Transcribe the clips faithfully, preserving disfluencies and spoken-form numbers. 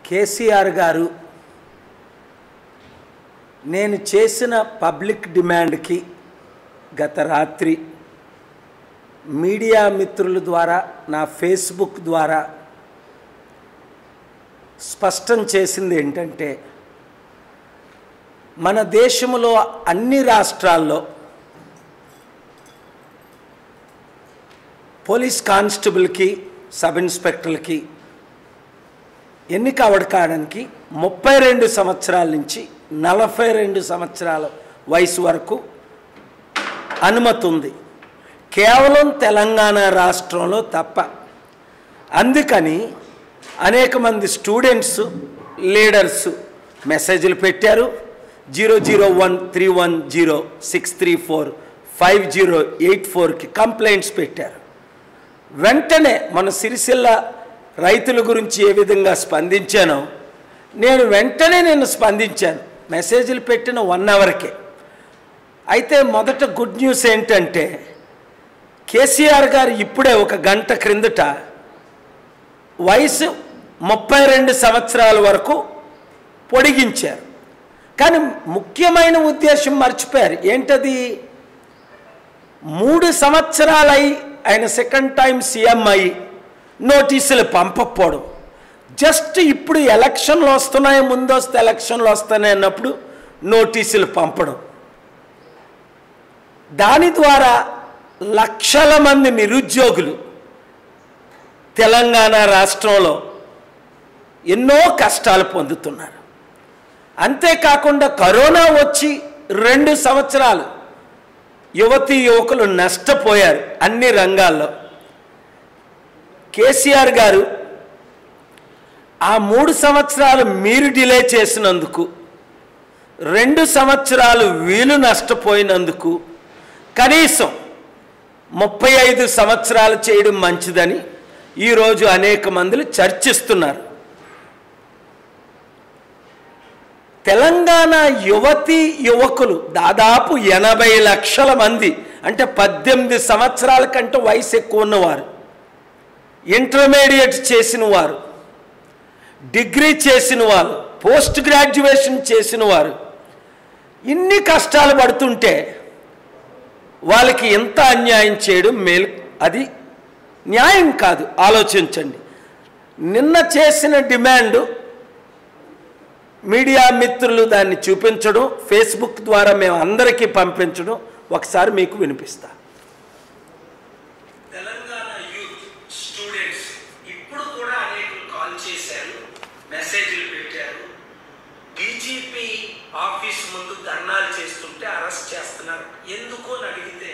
కేసీఆర్ గారు నేను చేసిన పబ్లిక్ డిమాండ్కి గత రాత్రి మీడియా మిత్రుల ద్వారా నా ఫేస్బుక్ ద్వారా స్పష్టం చేసింది ఏంటంటే మన దేశంలో అన్ని రాష్ట్రాల్లో పోలీస్ కానిస్టేబుల్కి సబ్ ఇన్స్పెక్టర్లకి ఎన్నిక అవడానికి ముప్పై రెండు సంవత్సరాల నుంచి నలభై రెండు సంవత్సరాల వయసు వరకు అనుమతి ఉంది, కేవలం తెలంగాణ రాష్ట్రంలో తప్ప. అందుకని అనేక మంది స్టూడెంట్స్ లీడర్స్ మెసేజ్లు పెట్టారు. Zero zero one three one zero six three four five zero eight ఫోర్కి కంప్లైంట్స్ పెట్టారు. వెంటనే మన సిరిసిల్ల రైతుల గురించి ఏ విధంగా స్పందించానో నేను వెంటనే నేను స్పందించాను, మెసేజ్లు పెట్టిన వన్ అవర్కే. అయితే మొదట గుడ్ న్యూస్ ఏంటంటే కేసీఆర్ గారు ఇప్పుడే ఒక గంట క్రిందట వయసు ముప్పై రెండు సంవత్సరాల వరకు పొడిగించారు. కానీ ముఖ్యమైన ఉద్దేశం మర్చిపోయారు. ఏంటది? మూడు సంవత్సరాలై ఆయన సెకండ్ టైం సీఎం అయ్యి నోటీసులు పంపకపోవడం, జస్ట్ ఇప్పుడు ఎలక్షన్లు వస్తున్నాయి, ముందొస్తే ఎలక్షన్లు వస్తున్నాయి అన్నప్పుడు నోటీసులు పంపడం, దాని ద్వారా లక్షల మంది నిరుద్యోగులు తెలంగాణ రాష్ట్రంలో ఎన్నో కష్టాలు పొందుతున్నారు. అంతేకాకుండా కరోనా వచ్చి రెండు సంవత్సరాలు యువతీ యువకులు నష్టపోయారు అన్ని రంగాల్లో. కేసీఆర్ గారు ఆ మూడు సంవత్సరాలు మీరు డిలే చేసినందుకు, రెండు సంవత్సరాలు వీలు నష్టపోయినందుకు కనీసం ముప్పై ఐదు సంవత్సరాలు చేయడం మంచిదని ఈరోజు అనేక మందిలు చర్చిస్తున్నారు. తెలంగాణ యువతీ యువకులు దాదాపు ఎనభై లక్షల మంది, అంటే పద్దెనిమిది సంవత్సరాల కంటే వయసు ఎక్కువ ఉన్నవారు, ఇంటర్మీడియట్ చేసిన వారు, డిగ్రీ చేసిన వారు, పోస్ట్ గ్రాడ్యుయేషన్ చేసిన వారు ఇన్ని కష్టాలు పడుతుంటే వాళ్ళకి ఎంత అన్యాయం చేయడం మేలు? అది న్యాయం కాదు. ఆలోచించండి. నిన్న చేసిన డిమాండ్ మీడియా మిత్రులు దాన్ని చూపించడం, ఫేస్బుక్ ద్వారా మేము అందరికీ పంపించడం ఒకసారి మీకు వినిపిస్తా. తెలంగాణ యూత్ స్టూడెంట్స్ ఇప్పుడు కూడా అనేకులు కాల్ చేశారు, మెసేజ్లు పెట్టారు. బీజేపీ ఆఫీస్ ముందు ధర్నాలు చేస్తుంటే అరెస్ట్ చేస్తున్నారు. ఎందుకు అని అడిగితే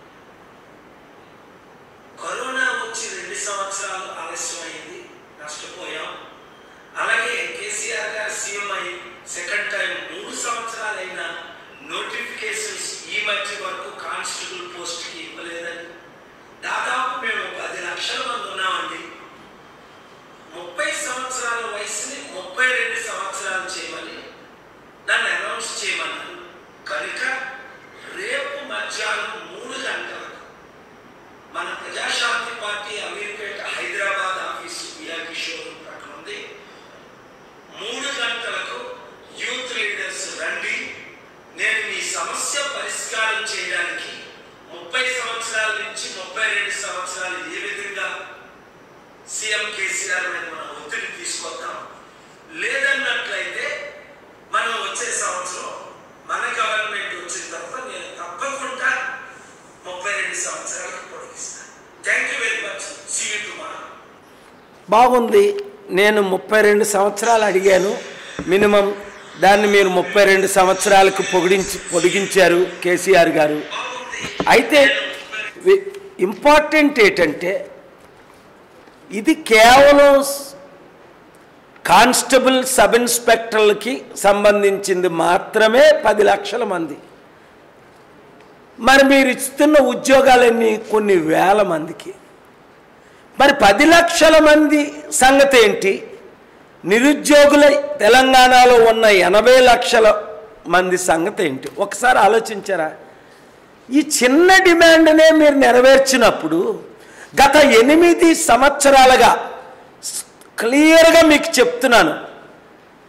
కరోనా వచ్చి రెండు సంవత్సరాలు ఆలస్యమైంది, నష్టపోయాం. అలాగే కేసీఆర్ గారు సీఎం అయి సెకండ్ టైం మూడు సంవత్సరాలైనా నోటిఫికేషన్స్ ఈ మధ్య వరకు కానిస్టేబుల్ పోస్ట్కి ఇవ్వలేదని, దాదాపు మేము పది లక్షల మంది ఉన్నామండి. ముప్పై సంవత్సరాల వయసుని ముప్పై రెండు సంవత్సరాలు చేయమని నన్ను అనౌన్స్ చేయమన్నారు. కనుక రేపు మధ్యాహ్నం మూడు గంటలకు మన Prajashanti party Ameerpet Hyderabad office VRP showroom పక్కన ఉంది. మూడు గంటలకు యూత్ లీడర్స్ రండి, నేను మీ సమస్య పరిష్కారం చేయడానికి ముప్పై సంవత్సరాల నుంచి ముప్పై రెండు సంవత్సరాలు ఏ విధంగా సీఎం కేసీఆర్ మీద మనం ఒత్తిడి తీసుకొద్దాం, లేదన్నట్లయితే మనం వచ్చే సంవత్సరం మన గవర్నమెంట్ వచ్చిన తర్వాత నేను తప్పకుండా ముప్పై రెండు సంవత్సరాలకు పొడిగిస్తాను. Thank you very much. See you tomorrow. బాగుంది. నేను ముప్పై రెండు సంవత్సరాలు అడిగాను మినిమం, దాన్ని మీరు ముప్పై రెండు సంవత్సరాలకు పొగిడించి పొడిగించారు కేసీఆర్ గారు. అయితే ఇంపార్టెంట్ ఏంటంటే ఇది కేవలం కానిస్టేబుల్ సబ్ ఇన్స్పెక్టర్లకి సంబంధించింది మాత్రమే, పది లక్షల మంది. మరి మీరు ఇస్తున్న ఉద్యోగాలన్నీ కొన్ని వేల మందికి. మరి పది లక్షల మంది సంగతి ఏంటి? నిరుద్యోగుల తెలంగాణలో ఉన్న ఎనభై లక్షల మంది సంగతి ఏంటి? ఒకసారి ఆలోచించారా? ఈ చిన్న డిమాండ్నే మీరు నెరవేర్చినప్పుడు గత ఎనిమిది సంవత్సరాలుగా క్లియర్గా మీకు చెప్తున్నాను,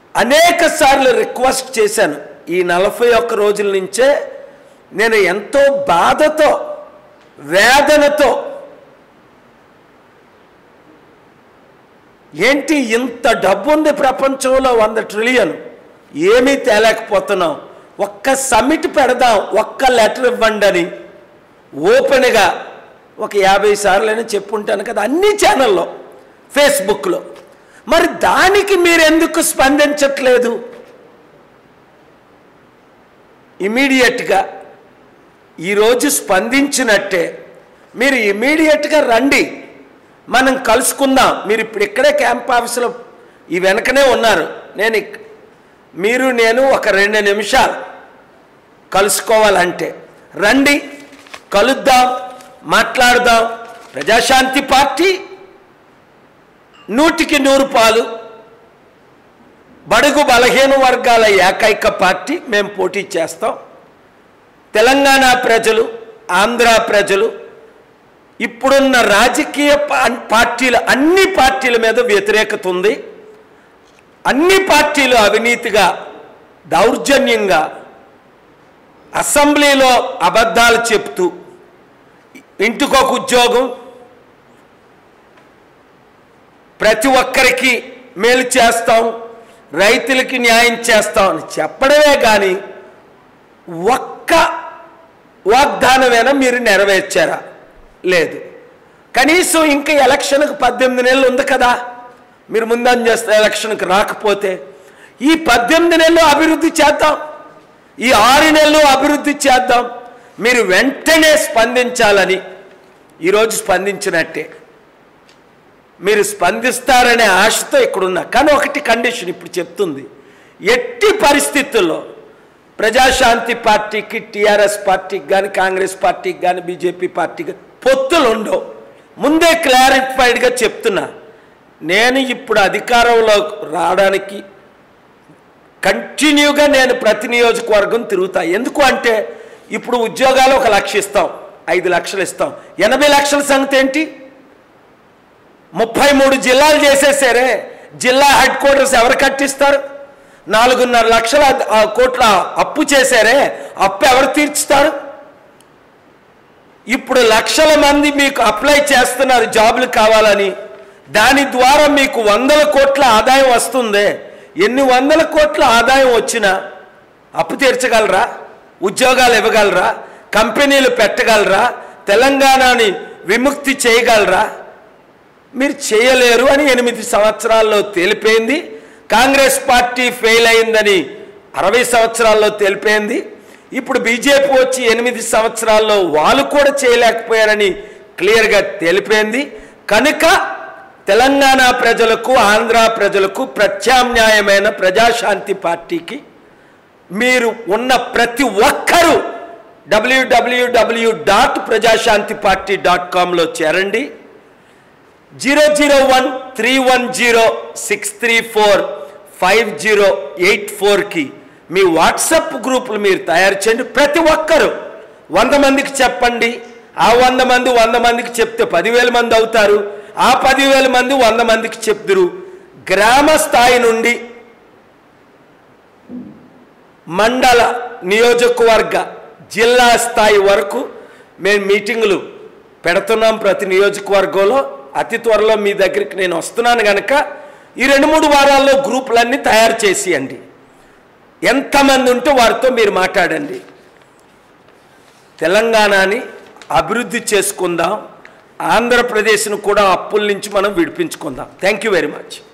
అనేక సార్లు రిక్వెస్ట్ చేశాను. ఈ నలభై ఒక్క రోజుల నుంచే నేను ఎంతో బాధతో వేదనతో, ఏంటి ఇంత డబ్బు ఉంది ప్రపంచంలో, వంద ట్రిలియన్ ఏమీ తేలేకపోతున్నాం, ఒక్క సమ్మిట్ పెడదాం, ఒక్క లెటర్ ఇవ్వండి అని ఓపెన్గా ఒక యాభై సార్లు చెప్పుంటాను కదా అన్ని ఛానల్లో, ఫేస్బుక్లో. మరి దానికి మీరు ఎందుకు స్పందించట్లేదు? ఇమీడియట్గా ఈరోజు స్పందించినట్టే మీరు ఇమీడియట్గా రండి, మనం కలుసుకుందాం. మీరు ఇప్పుడు ఇక్కడే క్యాంప్ ఆఫీసులో ఈ వెనకనే ఉన్నారు. నేను మీరు నేను ఒక రెండు నిమిషాలు కలుసుకోవాలంటే రండి, కలుద్దాం, మాట్లాడదాం. ప్రజాశాంతి పార్టీ నూటికి నూరు పాలు బడుగు బలహీన వర్గాల ఏకైక పార్టీ. మేము పోటీ చేస్తాం. తెలంగాణ ప్రజలు, ఆంధ్ర ప్రజలు ఇప్పుడున్న రాజకీయ పార్టీలు అన్ని పార్టీల మీద వ్యతిరేకత ఉంది. అన్ని పార్టీలు అవినీతిగా, దౌర్జన్యంగా, అసెంబ్లీలో అబద్ధాలు చెప్తూ, ఇంటికొక ఉద్యోగం, ప్రతి ఒక్కరికి మేలు చేస్తాం, రైతులకి న్యాయం చేస్తాం అని చెప్పడమే కానీ ఒక్క వాగ్దానమైనా మీరు నెరవేర్చారా? లేదు. కనీసం ఇంకా ఎలక్షన్కి పద్దెనిమిది నెలలు ఉంది కదా, మీరు ముందని చేస్తే ఎలక్షన్కి రాకపోతే ఈ పద్దెనిమిది నెలలు అభివృద్ధి చేద్దాం, ఈ ఆరు నెలలు అభివృద్ధి చేద్దాం. మీరు వెంటనే స్పందించాలని ఈరోజు స్పందించినట్టే. మీరు స్పందిస్తారనే ఆశతో ఇక్కడున్నా. కానీ ఒకటి కండిషన్ ఇప్పుడు చెప్తుంది, ఎట్టి పరిస్థితుల్లో ప్రజాశాంతి పార్టీకి, టీఆర్ఎస్ పార్టీకి కానీ, కాంగ్రెస్ పార్టీకి కానీ, బీజేపీ పార్టీకి పొత్తులు ఉండవు. ముందే క్లారిఫైడ్గా చెప్తున్నా. నేను ఇప్పుడు అధికారంలో రావడానికి కంటిన్యూగా నేను ప్రతి నియోజకవర్గం తిరుగుతా. ఎందుకు అంటే ఇప్పుడు ఉద్యోగాలు ఒక లక్ష ఇస్తాం, ఐదు లక్షలు ఇస్తాం, ఎనభై లక్షల సంగతి ఏంటి? ముప్పై మూడు జిల్లాలు చేసేసారే, జిల్లా హెడ్ క్వార్టర్స్ ఎవరు కట్టిస్తారు? నాలుగున్నర లక్షల కోట్ల అప్పు చేశారే, అప్పు ఎవరు తీర్చుతారు? ఇప్పుడు లక్షల మంది మీకు అప్లై చేస్తున్నారు జాబులు కావాలని, దాని ద్వారా మీకు వందల కోట్ల ఆదాయం వస్తుంది. ఎన్ని వందల కోట్ల ఆదాయం వచ్చినా అప్పు తీర్చగలరా? ఉద్యోగాలు ఇవ్వగలరా? కంపెనీలు పెట్టగలరా? తెలంగాణని విముక్తి చేయగలరా? మీరు చేయలేరు అని ఎనిమిది సంవత్సరాల్లో తేలిపోయింది. కాంగ్రెస్ పార్టీ ఫెయిల్ అయిందని అరవై సంవత్సరాల్లో తేలిపోయింది. ఇప్పుడు బీజేపీ వచ్చి ఎనిమిది సంవత్సరాల్లో వాళ్ళు కూడా చేయలేకపోయారని క్లియర్గా తేలిపోయింది. కనుక తెలంగాణ ప్రజలకు, ఆంధ్ర ప్రజలకు ప్రత్యామ్నాయమైన ప్రజాశాంతి పార్టీకి మీరు ఉన్న ప్రతి ఒక్కరూ WWW dot Prajashanti party dot కామ్లో చేరండి. Zero zero one three one zero six three four five zero eight ఫోర్కి మీ వాట్సాప్ గ్రూపులు మీరు తయారు చేయండి. ప్రతి ఒక్కరు వంద మందికి చెప్పండి. ఆ వంద మంది వంద మందికి చెప్తే పదివేల మంది అవుతారు. ఆ పదివేల మంది వంద మందికి చెప్తురు. గ్రామ స్థాయి నుండి మండల, నియోజకవర్గ, జిల్లా స్థాయి వరకు మేము మీటింగులు పెడుతున్నాం ప్రతి నియోజకవర్గంలో. అతి త్వరలో మీ దగ్గరికి నేను వస్తున్నాను కనుక ఈ రెండు మూడు వారాల్లో గ్రూపులన్నీ తయారు చేసియండి. ఎంతమంది ఉంటే వారితో మీరు మాట్లాడండి. తెలంగాణని అభివృద్ధి చేసుకుందాం, ఆంధ్రప్రదేశ్ను కూడా అప్పుల నుంచి మనం విడిపించుకుందాం. Thank you very much.